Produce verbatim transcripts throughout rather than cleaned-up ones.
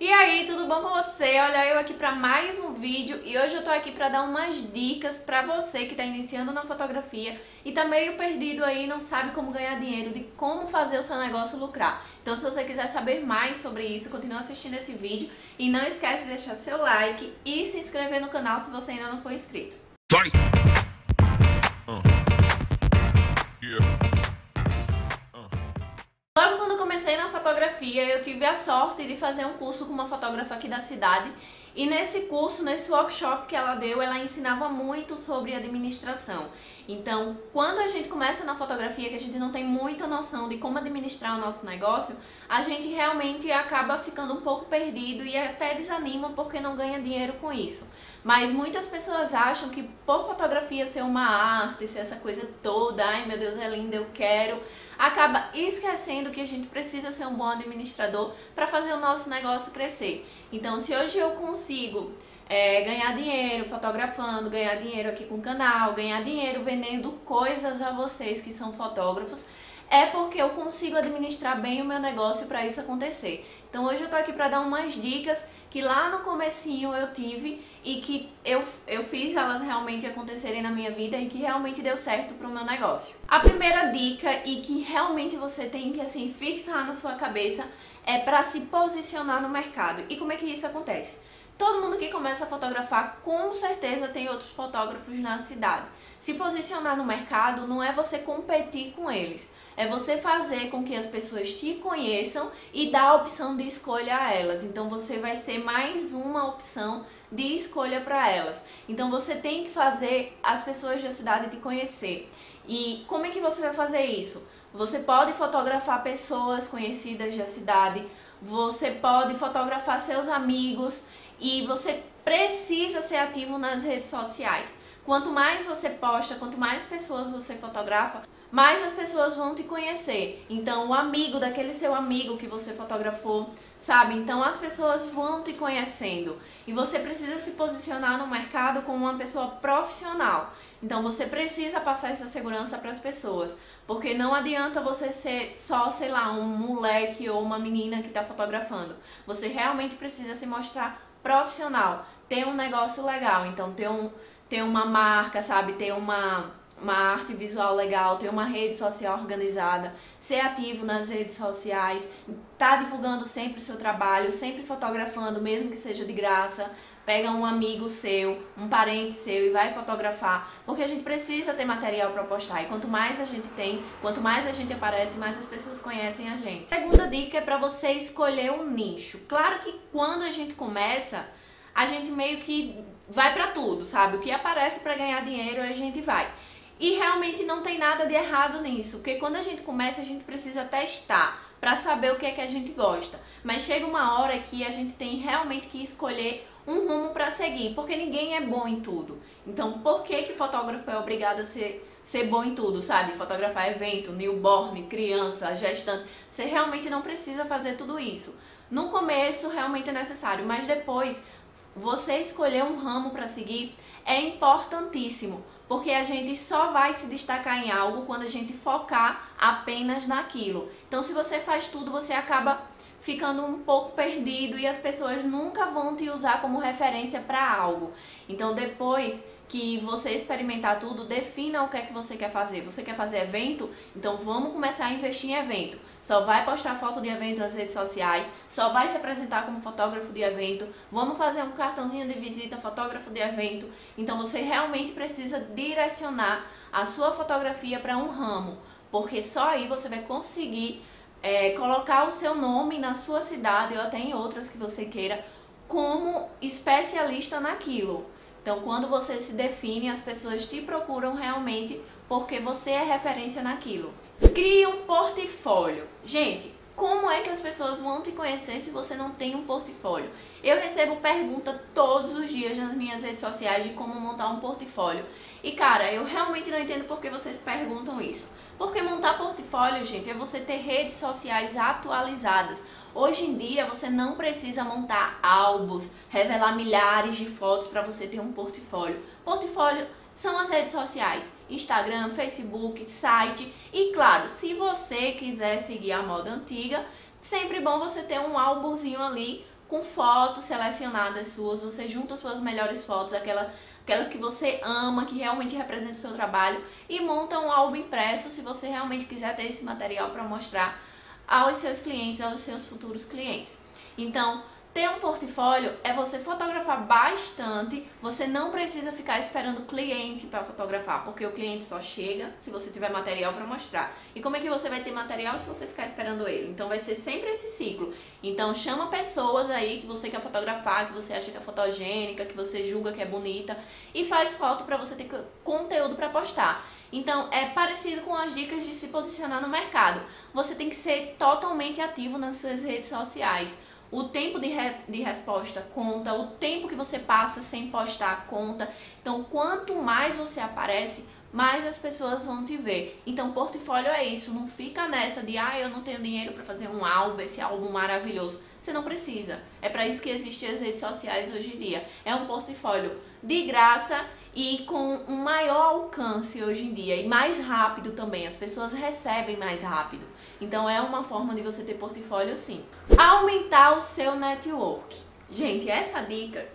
E aí, tudo bom com você? Olha, eu aqui para mais um vídeo e hoje eu tô aqui para dar umas dicas para você que tá iniciando na fotografia e tá meio perdido aí, não sabe como ganhar dinheiro, de como fazer o seu negócio lucrar. Então, se você quiser saber mais sobre isso, continua assistindo esse vídeo e não esquece de deixar seu like e se inscrever no canal se você ainda não for inscrito. Vai! Uh. Yeah. Fotografia, eu tive a sorte de fazer um curso com uma fotógrafa aqui da cidade e nesse curso, nesse workshop que ela deu, ela ensinava muito sobre administração. Então, quando a gente começa na fotografia, que a gente não tem muita noção de como administrar o nosso negócio, a gente realmente acaba ficando um pouco perdido e até desanima porque não ganha dinheiro com isso. Mas muitas pessoas acham que por fotografia ser uma arte, ser essa coisa toda, ai meu Deus, é linda, eu quero, acaba esquecendo que a gente precisa ser um bom administrador para fazer o nosso negócio crescer. Então, se hoje eu consigo É, ganhar dinheiro fotografando, ganhar dinheiro aqui com o canal, ganhar dinheiro vendendo coisas a vocês que são fotógrafos, é porque eu consigo administrar bem o meu negócio para isso acontecer. Então hoje eu tô aqui para dar umas dicas que lá no comecinho eu tive e que eu, eu fiz elas realmente acontecerem na minha vida e que realmente deu certo pro meu negócio. A primeira dica, e que realmente você tem que assim fixar na sua cabeça, é para se posicionar no mercado. E como é que isso acontece? Todo mundo que começa a fotografar, com certeza tem outros fotógrafos na cidade. Se posicionar no mercado não é você competir com eles, é você fazer com que as pessoas te conheçam e dar a opção de escolha a elas. Então você vai ser mais uma opção de escolha para elas. Então você tem que fazer as pessoas da cidade te conhecer. E como é que você vai fazer isso? Você pode fotografar pessoas conhecidas da cidade, você pode fotografar seus amigos. E você precisa ser ativo nas redes sociais. Quanto mais você posta, quanto mais pessoas você fotografa, mais as pessoas vão te conhecer. Então, o amigo daquele seu amigo que você fotografou, sabe? Então, as pessoas vão te conhecendo. E você precisa se posicionar no mercado como uma pessoa profissional. Então, você precisa passar essa segurança para as pessoas. Porque não adianta você ser só, sei lá, um moleque ou uma menina que está fotografando. Você realmente precisa se mostrar profissional, ter um negócio legal, então ter, um, ter uma marca, sabe, ter uma, uma arte visual legal, ter uma rede social organizada, ser ativo nas redes sociais, tá divulgando sempre o seu trabalho, sempre fotografando, mesmo que seja de graça. Pega um amigo seu, um parente seu e vai fotografar, porque a gente precisa ter material para postar, e quanto mais a gente tem, quanto mais a gente aparece, mais as pessoas conhecem a gente. A segunda dica é para você escolher um nicho. Claro que quando a gente começa, a gente meio que vai para tudo, sabe? O que aparece para ganhar dinheiro, a gente vai. E realmente não tem nada de errado nisso, porque quando a gente começa, a gente precisa testar para saber o que é que a gente gosta. Mas chega uma hora que a gente tem realmente que escolher um rumo para seguir, porque ninguém é bom em tudo. Então, por que que fotógrafo é obrigado a ser, ser bom em tudo, sabe? Fotografar evento, newborn, criança, gestante. Você realmente não precisa fazer tudo isso. No começo, realmente é necessário, mas depois, você escolher um ramo para seguir é importantíssimo, porque a gente só vai se destacar em algo quando a gente focar apenas naquilo. Então, se você faz tudo, você acaba ficando um pouco perdido e as pessoas nunca vão te usar como referência para algo. Então, depois que você experimentar tudo, defina o que é que você quer fazer. Você quer fazer evento? Então vamos começar a investir em evento. Só vai postar foto de evento nas redes sociais, só vai se apresentar como fotógrafo de evento, vamos fazer um cartãozinho de visita, fotógrafo de evento. Então você realmente precisa direcionar a sua fotografia para um ramo, porque só aí você vai conseguir É, colocar o seu nome na sua cidade ou até em outras que você queira como especialista naquilo. Então, quando você se define, as pessoas te procuram realmente porque você é referência naquilo. Crie um portfólio. Gente, como é que as pessoas vão te conhecer se você não tem um portfólio? Eu recebo pergunta todos os dias nas minhas redes sociais de como montar um portfólio. E cara, eu realmente não entendo por que vocês perguntam isso. Porque montar portfólio, gente, é você ter redes sociais atualizadas. Hoje em dia você não precisa montar álbuns, revelar milhares de fotos para você ter um portfólio. Portfólio são as redes sociais, Instagram, Facebook, site. E claro, se você quiser seguir a moda antiga, sempre bom você ter um álbumzinho ali com fotos selecionadas suas, você junta suas melhores fotos, aquela, aquelas que você ama, que realmente representam o seu trabalho, e monta um álbum impresso se você realmente quiser ter esse material para mostrar aos seus clientes, aos seus futuros clientes. Então, ter um portfólio é você fotografar bastante, você não precisa ficar esperando o cliente para fotografar, porque o cliente só chega se você tiver material para mostrar. E como é que você vai ter material se você ficar esperando ele? Então vai ser sempre esse ciclo. Então chama pessoas aí que você quer fotografar, que você acha que é fotogênica, que você julga que é bonita, e faz foto para você ter conteúdo para postar. Então é parecido com as dicas de se posicionar no mercado. Você tem que ser totalmente ativo nas suas redes sociais. O tempo de, re de resposta conta, o tempo que você passa sem postar conta. Então, quanto mais você aparece, mais as pessoas vão te ver. Então, portfólio é isso. Não fica nessa de, ah, eu não tenho dinheiro para fazer um álbum, esse álbum maravilhoso. Você não precisa. É para isso que existem as redes sociais hoje em dia. É um portfólio de graça e com um maior alcance hoje em dia. E mais rápido também. As pessoas recebem mais rápido. Então é uma forma de você ter portfólio, sim. Aumentar o seu network. Gente, essa dica,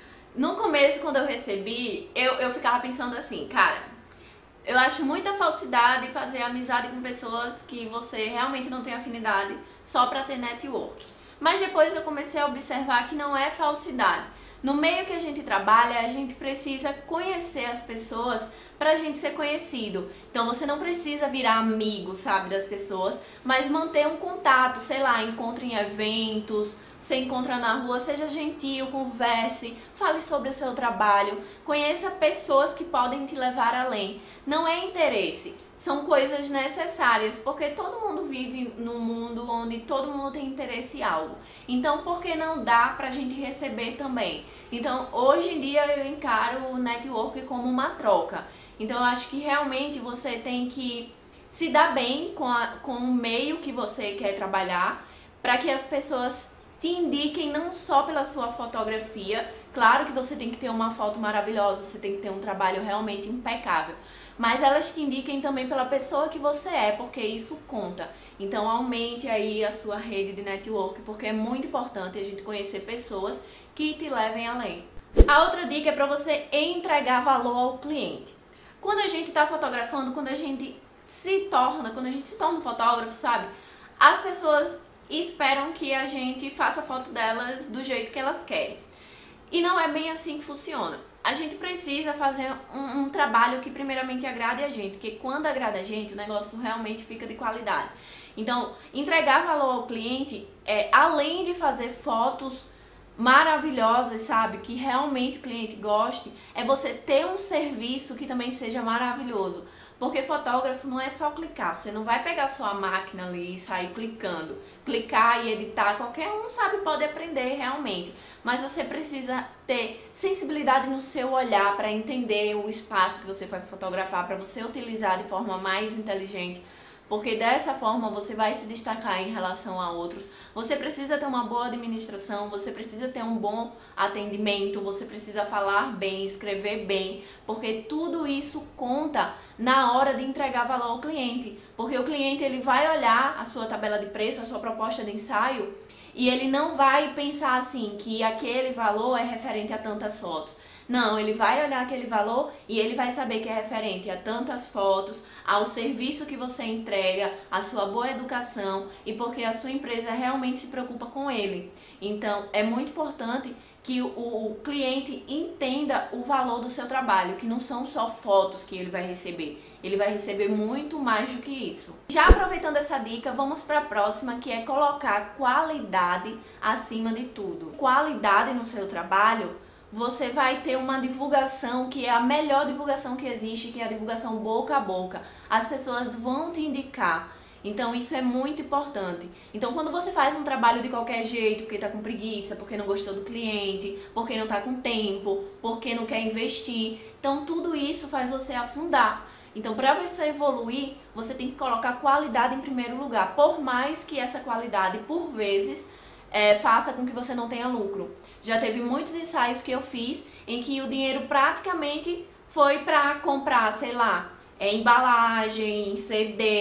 no começo, quando eu recebi, eu, eu ficava pensando assim, cara, eu acho muita falsidade fazer amizade com pessoas que você realmente não tem afinidade só pra ter network. Mas depois eu comecei a observar que não é falsidade. No meio que a gente trabalha, a gente precisa conhecer as pessoas pra gente ser conhecido. Então você não precisa virar amigo, sabe, das pessoas, mas manter um contato, sei lá, encontre em eventos, você encontra na rua, seja gentil, converse, fale sobre o seu trabalho, conheça pessoas que podem te levar além. Não é interesse. São coisas necessárias, porque todo mundo vive num mundo onde todo mundo tem interesse em algo. Então, por que não dá pra gente receber também? Então, hoje em dia eu encaro o network como uma troca. Então, eu acho que realmente você tem que se dar bem com, a, com o meio que você quer trabalhar, para que as pessoas te indiquem não só pela sua fotografia. Claro que você tem que ter uma foto maravilhosa, você tem que ter um trabalho realmente impecável, mas elas te indiquem também pela pessoa que você é, porque isso conta. Então aumente aí a sua rede de network, porque é muito importante a gente conhecer pessoas que te levem além. A outra dica é para você entregar valor ao cliente. Quando a gente está fotografando, quando a gente se torna, quando a gente se torna um fotógrafo, sabe? As pessoas esperam que a gente faça a foto delas do jeito que elas querem. E não é bem assim que funciona. A gente precisa fazer um, um trabalho que primeiramente agrade a gente, porque quando agrada a gente, o negócio realmente fica de qualidade. Então, entregar valor ao cliente, é, além de fazer fotos maravilhosas, sabe, que realmente o cliente goste, é você ter um serviço que também seja maravilhoso. Porque fotógrafo não é só clicar, você não vai pegar sua máquina ali e sair clicando. Clicar e editar, qualquer um sabe, pode aprender realmente. Mas você precisa ter sensibilidade no seu olhar para entender o espaço que você vai fotografar, para você utilizar de forma mais inteligente. Porque dessa forma você vai se destacar em relação a outros. Você precisa ter uma boa administração, você precisa ter um bom atendimento, você precisa falar bem, escrever bem, porque tudo isso conta na hora de entregar valor ao cliente. Porque o cliente ele vai olhar a sua tabela de preço, a sua proposta de ensaio, e ele não vai pensar assim que aquele valor é referente a tantas fotos. Não, ele vai olhar aquele valor e ele vai saber que é referente a tantas fotos, ao serviço que você entrega, a sua boa educação e porque a sua empresa realmente se preocupa com ele. Então, é muito importante que o, o cliente entenda o valor do seu trabalho, que não são só fotos que ele vai receber. Ele vai receber muito mais do que isso. Já aproveitando essa dica, vamos para a próxima, que é colocar qualidade acima de tudo. Qualidade no seu trabalho, você vai ter uma divulgação que é a melhor divulgação que existe, que é a divulgação boca a boca. As pessoas vão te indicar. Então isso é muito importante. Então quando você faz um trabalho de qualquer jeito, porque tá com preguiça, porque não gostou do cliente, porque não tá com tempo, porque não quer investir, então tudo isso faz você afundar. Então para você evoluir, você tem que colocar qualidade em primeiro lugar, por mais que essa qualidade, por vezes, é, faça com que você não tenha lucro. Já teve muitos ensaios que eu fiz em que o dinheiro praticamente foi para comprar, sei lá, é, embalagem, C D,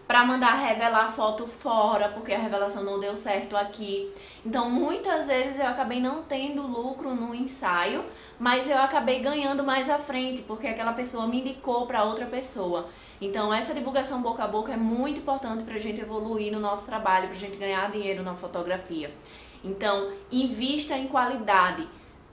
para mandar revelar foto fora, porque a revelação não deu certo aqui. Então muitas vezes eu acabei não tendo lucro no ensaio, mas eu acabei ganhando mais à frente, porque aquela pessoa me indicou para outra pessoa. Então essa divulgação boca a boca é muito importante para a gente evoluir no nosso trabalho, para a gente ganhar dinheiro na fotografia. Então invista em qualidade.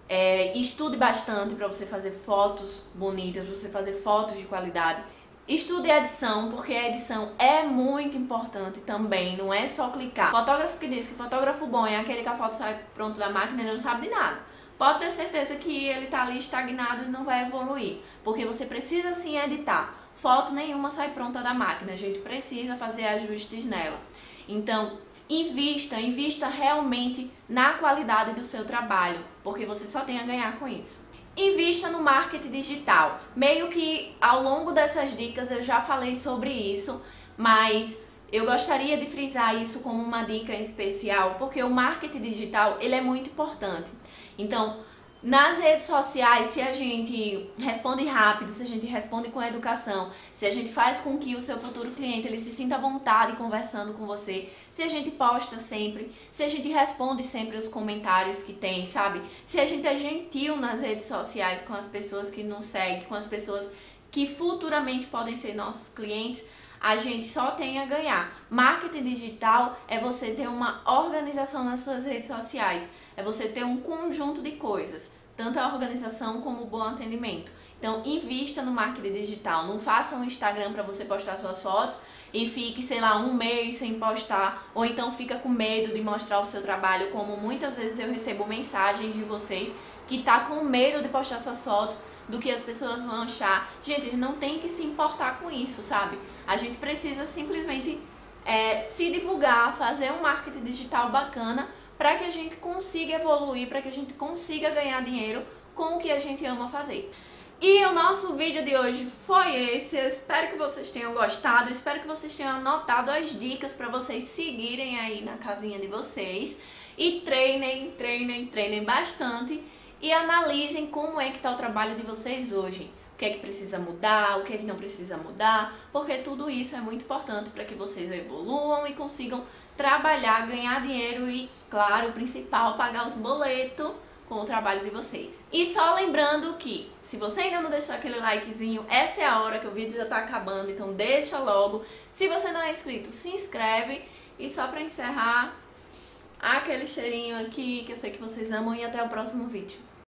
É, estude bastante para você fazer fotos bonitas, para você fazer fotos de qualidade. Estude edição, porque a edição é muito importante também, não é só clicar. Fotógrafo que diz que fotógrafo bom é aquele que a foto sai pronto da máquina e não sabe de nada. Pode ter certeza que ele tá ali estagnado e não vai evoluir, porque você precisa sim editar. Foto nenhuma sai pronta da máquina, a gente precisa fazer ajustes nela. Então, invista, invista realmente na qualidade do seu trabalho, porque você só tem a ganhar com isso. Invista no marketing digital. Meio que ao longo dessas dicas eu já falei sobre isso, mas eu gostaria de frisar isso como uma dica especial, porque o marketing digital ele é muito importante. Então, nas redes sociais, se a gente responde rápido, se a gente responde com educação, se a gente faz com que o seu futuro cliente ele se sinta à vontade conversando com você, se a gente posta sempre, se a gente responde sempre os comentários que tem, sabe? Se a gente é gentil nas redes sociais com as pessoas que nos seguem, com as pessoas que futuramente podem ser nossos clientes, a gente só tem a ganhar. Marketing digital é você ter uma organização nas suas redes sociais, é você ter um conjunto de coisas, tanto a organização como o bom atendimento. Então, invista no marketing digital, não faça um Instagram para você postar suas fotos e fique, sei lá, um mês sem postar, ou então fica com medo de mostrar o seu trabalho, como muitas vezes eu recebo mensagens de vocês que tá com medo de postar suas fotos, do que as pessoas vão achar. Gente, a gente não tem que se importar com isso, sabe? A gente precisa simplesmente é, se divulgar, fazer um marketing digital bacana para que a gente consiga evoluir, para que a gente consiga ganhar dinheiro com o que a gente ama fazer. E o nosso vídeo de hoje foi esse. Eu espero que vocês tenham gostado, eu espero que vocês tenham anotado as dicas para vocês seguirem aí na casinha de vocês. E treinem, treinem, treinem bastante e analisem como é que está o trabalho de vocês hoje. O que é que precisa mudar, o que é que não precisa mudar, porque tudo isso é muito importante para que vocês evoluam e consigam trabalhar, ganhar dinheiro e, claro, o principal, pagar os boletos com o trabalho de vocês. E só lembrando que, se você ainda não deixou aquele likezinho, essa é a hora que o vídeo já tá acabando, então deixa logo. Se você não é inscrito, se inscreve. E só pra encerrar, aquele cheirinho aqui que eu sei que vocês amam, e até o próximo vídeo.